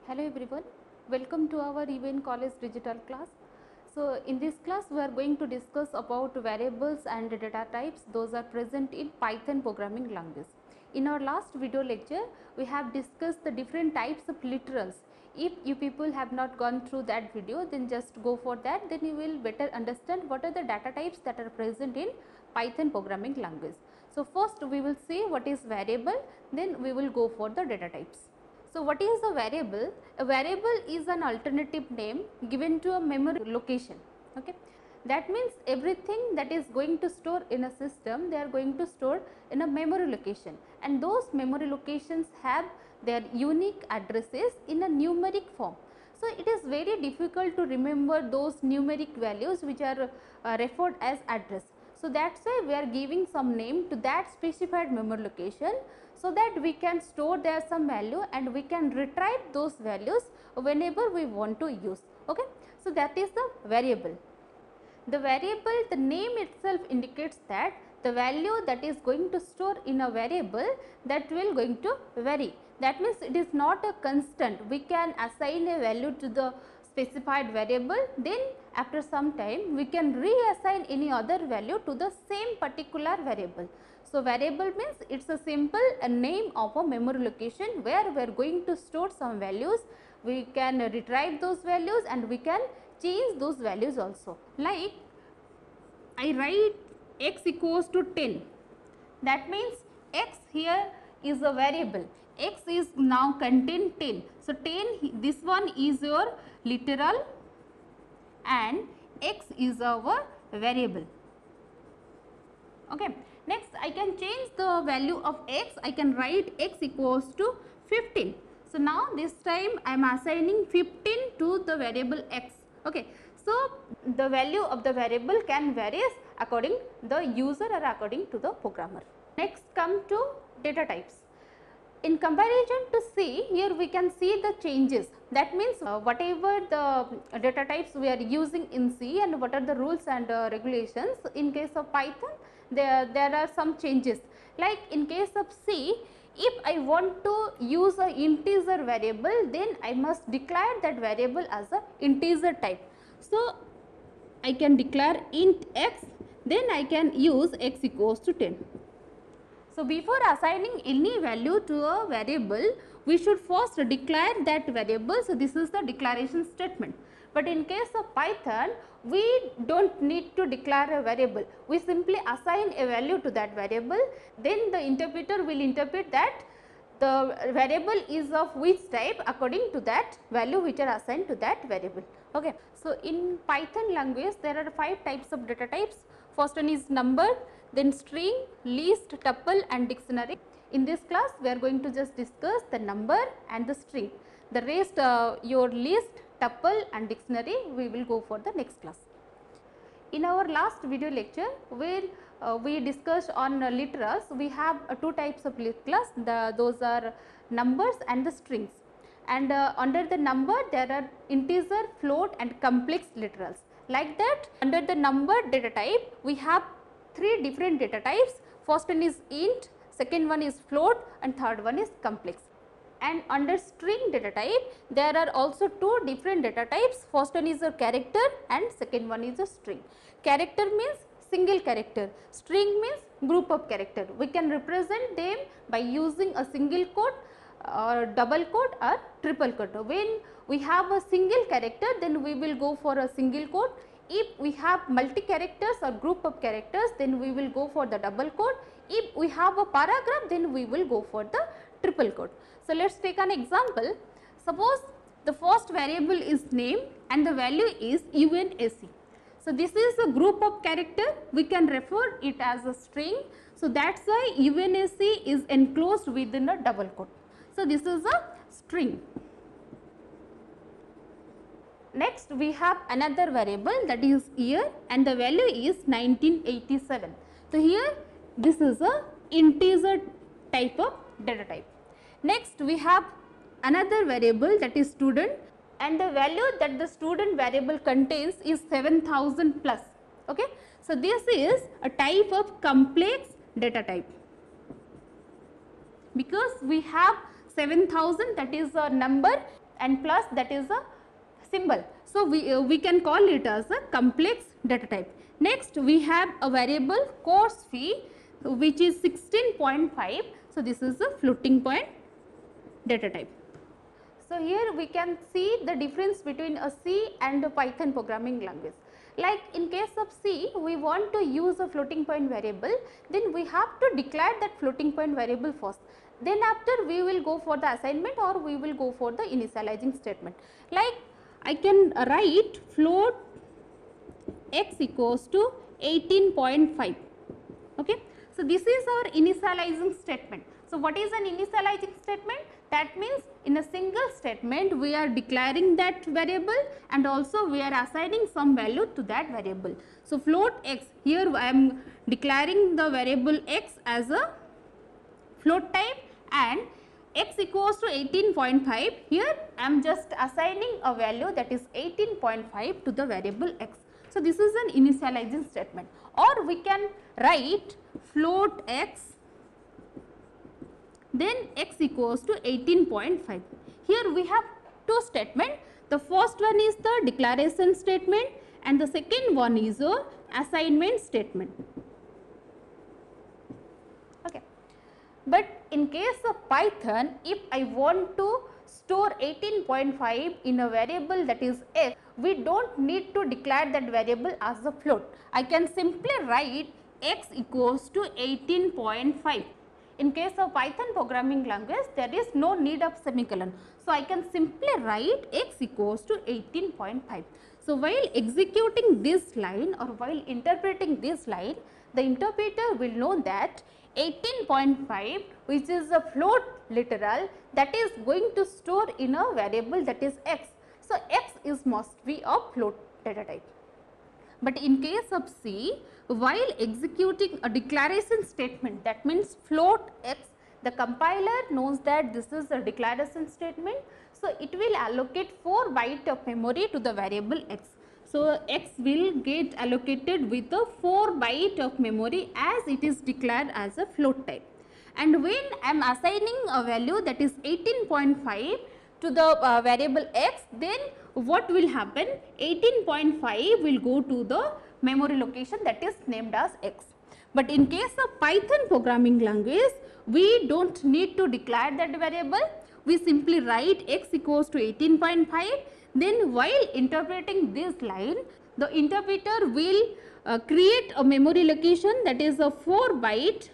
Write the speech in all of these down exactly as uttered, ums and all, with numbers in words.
Hello everyone, welcome to our U N College digital class. So in this class we are going to discuss about variables and data types. Those are present in Python programming language. In our last video lecture we have discussed the different types of literals. If you people have not gone through that video, then just go for that, then you will better understand what are the data types that are present in Python programming language. So first we will see what is variable, then we will go for the data types. So what is a variable? A variable is an alternative name given to a memory location. Okay, that means everything that is going to store in a system, they are going to store in a memory location, and those memory locations have their unique addresses in a numeric form. So it is very difficult to remember those numeric values which are uh, referred as address. So that's why we are giving some name to that specified memory location, so that we can store there some value and we can retrieve those values whenever we want to use. Okay, so that is the variable. The variable, the name itself indicates that the value that is going to store in a variable, that will going to vary. That means it is not a constant. We can assign a value to the specified variable, then after some time we can reassign any other value to the same particular variable. So variable means it is a simple a name of a memory location where we are going to store some values. We can retrieve those values and we can change those values also. Like I write x equals to ten, that means x here is a variable, x is now contain ten. So ten, this one is your literal and x is our variable. Okay. Next I can change the value of x, I can write x equals to fifteen. So now this time I am assigning fifteen to the variable x. Okay. So the value of the variable can vary according the user or according to the programmer. Next come to data types. In comparison to C, here we can see the changes. That means uh, whatever the data types we are using in C and what are the rules and uh, regulations, in case of Python there, there are some changes. Like in case of C, if I want to use a integer variable, then I must declare that variable as a integer type. So I can declare int x, then I can use x equals to ten. So before assigning any value to a variable, we should first declare that variable. So this is the declaration statement. But in case of Python, we don't need to declare a variable. We simply assign a value to that variable, then the interpreter will interpret that the variable is of which type according to that value which are assigned to that variable. Okay. So in Python language there are five types of data types. First one is number, then string, list, tuple and dictionary. In this class we are going to just discuss the number and the string. The rest uh, your list, tuple and dictionary we will go for the next class. In our last video lecture where uh, we discussed on uh, literals, we have uh, two types of literals, the, those are numbers and the strings. And uh, under the number there are integer, float and complex literals. Like that, under the number data type we have three different data types. First one is int, second one is float and third one is complex. And under string data type there are also two different data types. First one is a character and second one is a string. Character means single character, string means group of character. We can represent them by using a single quote or double quote or triple quote. When we have a single character, then we will go for a single quote. If we have multi characters or group of characters, then we will go for the double quote. If we have a paragraph, then we will go for the triple quote. So let us take an example. Suppose the first variable is name and the value is U N A C. So this is a group of character, we can refer it as a string. So that's why U N A C is enclosed within a double quote. So this is a string. Next we have another variable, that is year, and the value is nineteen eighty-seven. So here this is a integer type of data type. Next we have another variable, that is student, and the value that the student variable contains is seven thousand plus. Okay. So this is a type of complex data type because we have seven thousand, that is a number and plus that is a symbol. So, we, uh, we can call it as a complex data type. Next we have a variable course fee which is sixteen point five. So, this is a floating point data type. So, here we can see the difference between a C and a Python programming language. Like in case of C, we want to use a floating point variable, then we have to declare that floating point variable first. Then after we will go for the assignment or we will go for the initializing statement. Like I can write float x equals to eighteen point five. Okay. So, this is our initializing statement. So, what is an initializing statement? That means in a single statement we are declaring that variable and also we are assigning some value to that variable. So, float x, here I am declaring the variable x as a float type and x equals to eighteen point five, here I am just assigning a value that is eighteen point five to the variable x. So, this is an initializing statement, or we can write float x then x equals to eighteen point five. Here we have two statements. The first one is the declaration statement and the second one is a assignment statement. Okay. But in case of Python, if I want to store eighteen point five in a variable that is x, we do not need to declare that variable as a float. I can simply write x equals to eighteen point five. In case of Python programming language, there is no need of semicolon. So, I can simply write x equals to eighteen point five. So, while executing this line or while interpreting this line, the interpreter will know that eighteen point five, which is a float literal, that is going to store in a variable that is x. So, x is must be a float data type. But in case of C, while executing a declaration statement, that means float x, the compiler knows that this is a declaration statement. So, it will allocate four byte of memory to the variable x. So, x will get allocated with a four byte of memory as it is declared as a float type. And when I am assigning a value that is eighteen point five to the uh, variable x, then what will happen? eighteen point five will go to the memory location that is named as x. But in case of Python programming language, we do not need to declare that variable. We simply write x equals to eighteen point five. Then while interpreting this line, the interpreter will uh, create a memory location that is a four byte,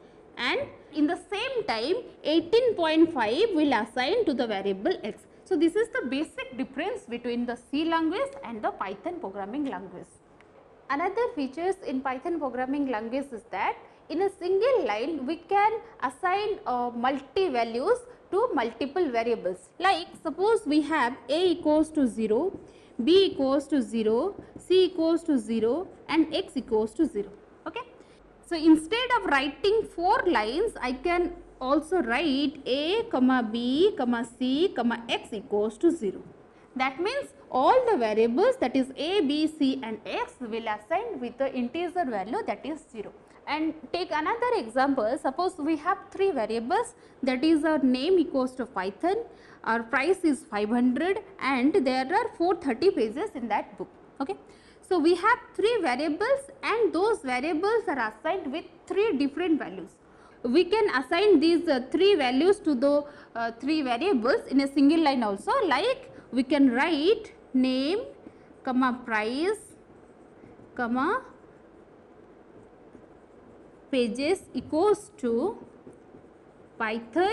and in the same time eighteen point five will assign to the variable x. So, this is the basic difference between the C language and the Python programming language. Another features in Python programming language is that in a single line we can assign uh, multi values to multiple variables. Like suppose we have a equals to zero, b equals to zero, c equals to zero and x equals to zero. Okay. So, instead of writing four lines, I can also write a comma b comma c comma x equals to zero. That means all the variables, that is a, b, c and x, will assign with the integer value that is zero. And take another example, suppose we have three variables, that is our name equals to Python, our price is five hundred and there are four hundred thirty pages in that book. Okay. So, we have three variables and those variables are assigned with three different values. We can assign these uh, three values to the uh, three variables in a single line also, like we can write name comma price comma pages equals to Python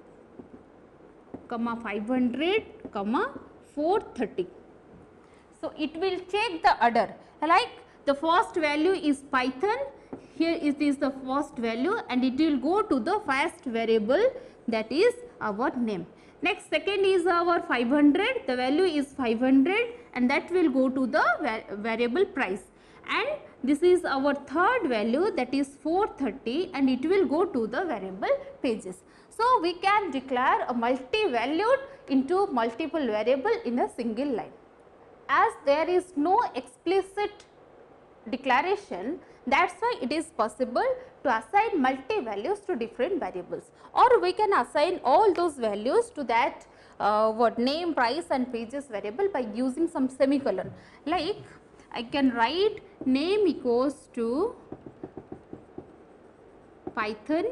comma five hundred comma four hundred thirty. So, it will check the order, like the first value is Python, here it is the first value and it will go to the first variable, that is our name. Next, second is our five hundred, the value is five hundred and that will go to the variable price, and this is our third value, that is four hundred thirty and it will go to the variable pages. So, we can declare a multi-valued into multiple variable in a single line. As there is no explicit declaration, that is why it is possible to assign multi values to different variables, or we can assign all those values to that uh, what name, price and pages variable by using some semicolon. Like I can write name equals to Python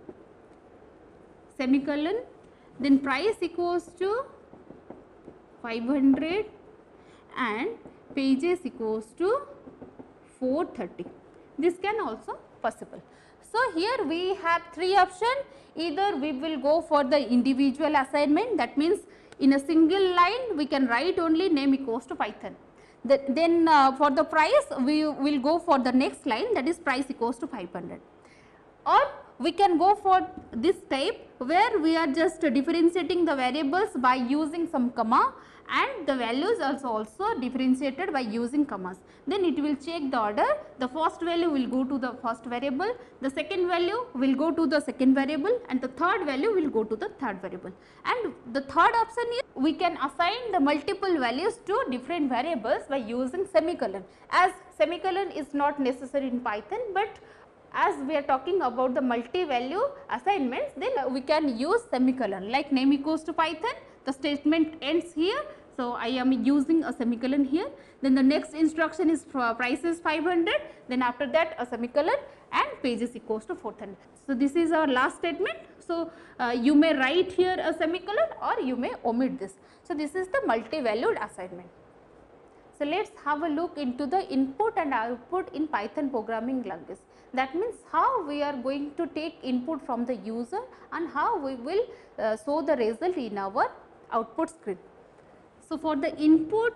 semicolon, then price equals to five hundred and pages equals to four thirty. This can also possible. So here we have three options. Either we will go for the individual assignment, that means in a single line we can write only name equals to Python. The, then uh, for the price we will go for the next line, that is price equals to five hundred. Or we can go for this type where we are just differentiating the variables by using some comma, and the values also also differentiated by using commas. Then it will check the order. The first value will go to the first variable, the second value will go to the second variable, and the third value will go to the third variable. And the third option is we can assign the multiple values to different variables by using semicolon. As semicolon is not necessary in Python, but as we are talking about the multi-value assignments, then we can use semicolon. Like name equals to Python, the statement ends here, so I am using a semicolon here. Then the next instruction is price is five hundred, then after that a semicolon, and pages equals to four hundred. So this is our last statement. So uh, you may write here a semicolon or you may omit this. So this is the multi-valued assignment. So let us have a look into the input and output in Python programming language. That means how we are going to take input from the user and how we will uh, show the result in our output screen. So for the input,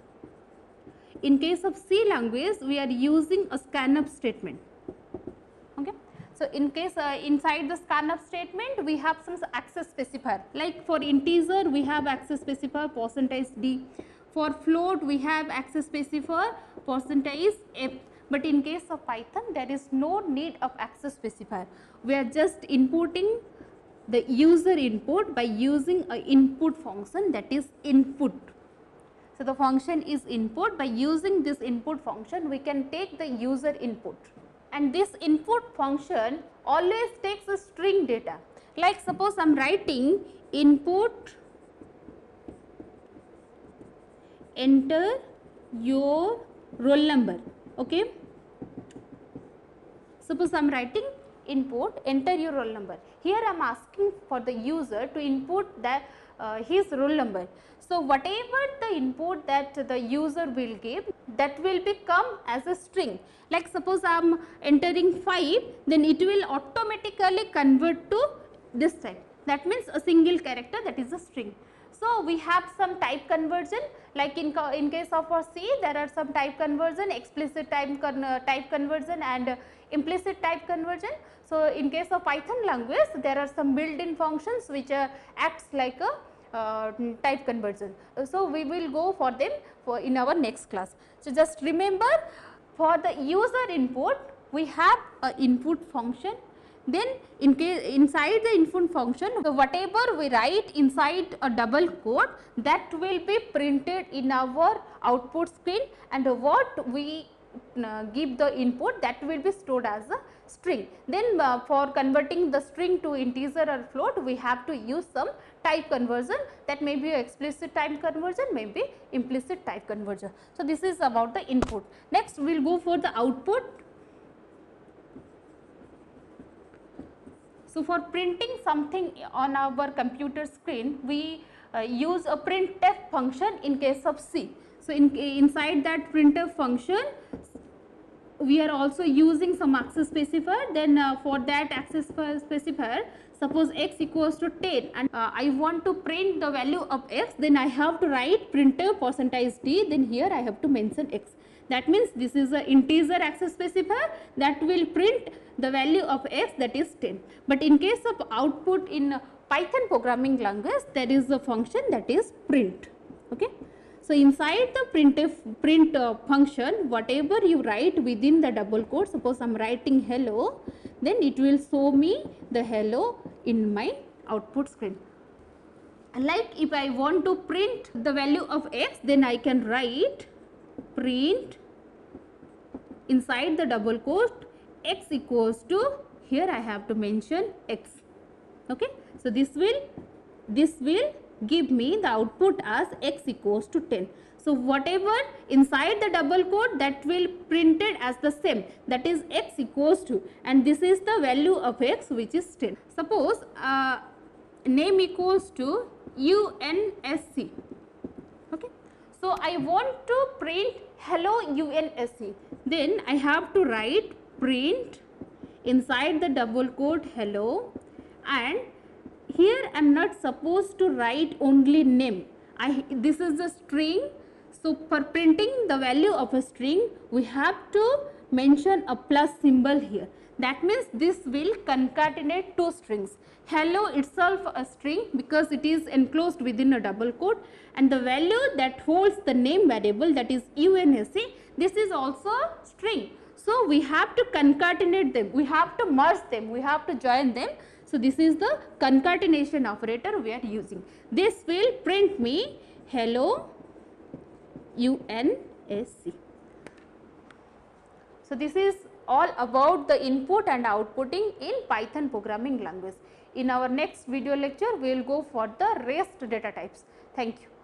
in case of C language, we are using a scanf statement. Okay. So in case uh, inside the scanf statement, we have some access specifier. Like for integer, we have access specifier percentage d. For float, we have access specifier percentage f. But in case of Python, there is no need of access specifier. We are just inputting the user input by using a input function, that is input. So the function is input. By using this input function, we can take the user input, and this input function always takes a string data. Like suppose I am writing input, enter your roll number. Okay. Suppose I am writing input, enter your roll number. Here I am asking for the user to input the, uh, his roll number. So whatever the input that the user will give, that will become as a string. Like suppose I am entering five, then it will automatically convert to this type. That means a single character, that is a string. So we have some type conversion, like in, in case of our C, there are some type conversion, explicit type, con, uh, type conversion and uh, implicit type conversion. So in case of Python language, there are some built-in functions which uh, acts like a uh, type conversion. So we will go for them for in our next class. So just remember, for the user input, we have a input function. Then in case inside the input function, so whatever we write inside a double quote, that will be printed in our output screen, and what we uh, give the input, that will be stored as a string. Then uh, for converting the string to integer or float, we have to use some type conversion, that may be explicit type conversion, may be implicit type conversion. So this is about the input. Next we will go for the output. So for printing something on our computer screen, we uh, use a printf function in case of C. So in, inside that printf function, we are also using some access specifier. Then uh, for that access specifier, suppose x equals to ten, and uh, I want to print the value of x, then I have to write printf percentage d, then here I have to mention x. That means this is an integer access specifier that will print the value of x, that is ten. But in case of output in Python programming language, there is a function that is print. Okay. So inside the printf print uh, function, whatever you write within the double quote, suppose I am writing hello, then it will show me the hello in my output screen. Like if I want to print the value of x, then I can write print inside the double quote x equals to here I have to mention x. Okay, so this will this will give me the output as x equals to ten. So whatever inside the double quote, that will printed as the same, that is x equals to, and this is the value of x, which is ten. Suppose uh, name equals to U N S C. Okay, so I want to print hello U N S C, then I have to write print inside the double quote hello, and here I am not supposed to write only name. I this is a string, so for printing the value of a string we have to mention a plus symbol here. That means this will concatenate two strings. Hello itself a string because it is enclosed within a double quote, and the value that holds the name variable, that is U N S C, this is also a string. So we have to concatenate them, we have to merge them, we have to join them. So this is the concatenation operator we are using. This will print me hello U N S C. So this is all about the input and outputting in Python programming language. In our next video lecture, we will go for the rest data types. Thank you.